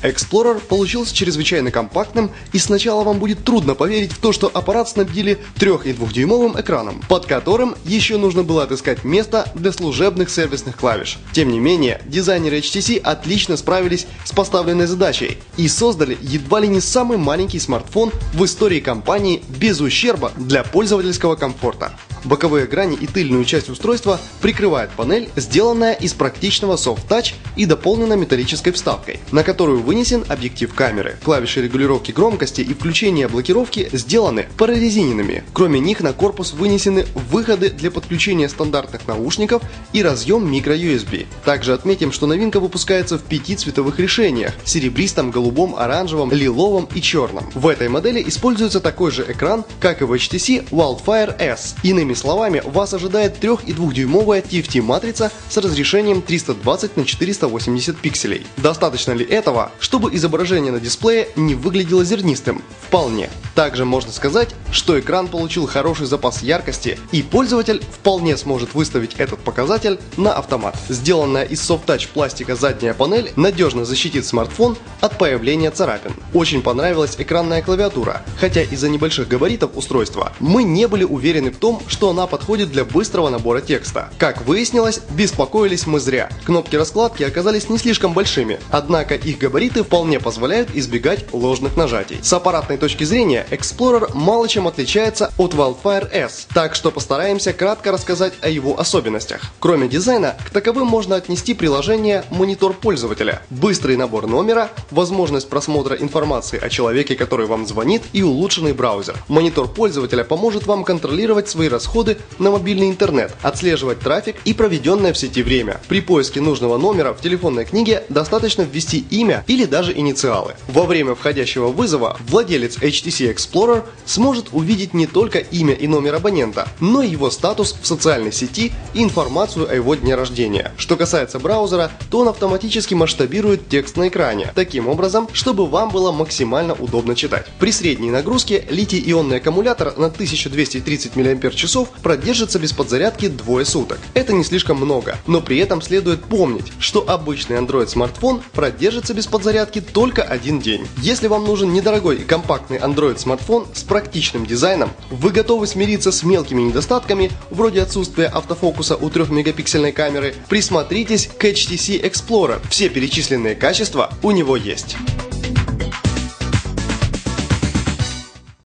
Explorer получился чрезвычайно компактным, и сначала вам будет трудно поверить в то, что аппарат снабдили 3,2-дюймовым экраном, под которым еще нужно было отыскать место для служебных сервисных клавиш. Тем не менее, дизайнеры HTC отлично справились с поставленной задачей и создали едва ли не самый маленький смартфон в истории компании без ущерба для пользовательского комфорта. Боковые грани и тыльную часть устройства прикрывает панель, сделанная из практичного Soft Touch и дополнена металлической вставкой, на которую вынесен объектив камеры. Клавиши регулировки громкости и включения блокировки сделаны прорезиненными. Кроме них на корпус вынесены выходы для подключения стандартных наушников и разъем micro-USB. Также отметим, что новинка выпускается в 5 цветовых решениях – серебристом, голубом, оранжевом, лиловом и черном. В этой модели используется такой же экран, как и в HTC Wildfire S. Иными словами, вас ожидает 3,2-дюймовая TFT-матрица с разрешением 320 на 480 пикселей. Достаточно ли этого, чтобы изображение на дисплее не выглядело зернистым? Вполне. Также можно сказать, что экран получил хороший запас яркости, и пользователь вполне сможет выставить этот показатель на автомат. Сделанная из Soft Touch пластика задняя панель надежно защитит смартфон от появления царапин. Очень понравилась экранная клавиатура, хотя из-за небольших габаритов устройства мы не были уверены в том, что она подходит для быстрого набора текста. Как выяснилось, беспокоились мы зря. Кнопки раскладки оказались не слишком большими, однако их габариты вполне позволяют избегать ложных нажатий. С аппаратной точки зрения Explorer мало чем отличается от Wildfire S, так что постараемся кратко рассказать о его особенностях. Кроме дизайна, к таковым можно отнести приложение «Монитор пользователя», быстрый набор номера, возможность просмотра информации о человеке, который вам звонит, и улучшенный браузер. Монитор пользователя поможет вам контролировать свои расходы на мобильный интернет, отслеживать трафик и проведенное в сети время. При поиске нужного номера в телефонной книге достаточно ввести имя или даже инициалы. Во время входящего вызова владелец HTC Explorer сможет увидеть не только имя и номер абонента, но и его статус в социальной сети и информацию о его дне рождения. Что касается браузера, то он автоматически масштабирует текст на экране, таким образом, чтобы вам было максимально удобно читать. При средней нагрузке литий-ионный аккумулятор на 1230 мАч продержится без подзарядки 2 суток. Это не слишком много, но при этом следует помнить, что обычный Android смартфон продержится без подзарядки только 1 день. Если вам нужен недорогой и компактный Android смартфон с практичным дизайном, вы готовы смириться с мелкими недостатками, вроде отсутствия автофокуса у 3-мегапиксельной камеры, присмотритесь к HTC Explorer. Все перечисленные качества у него есть.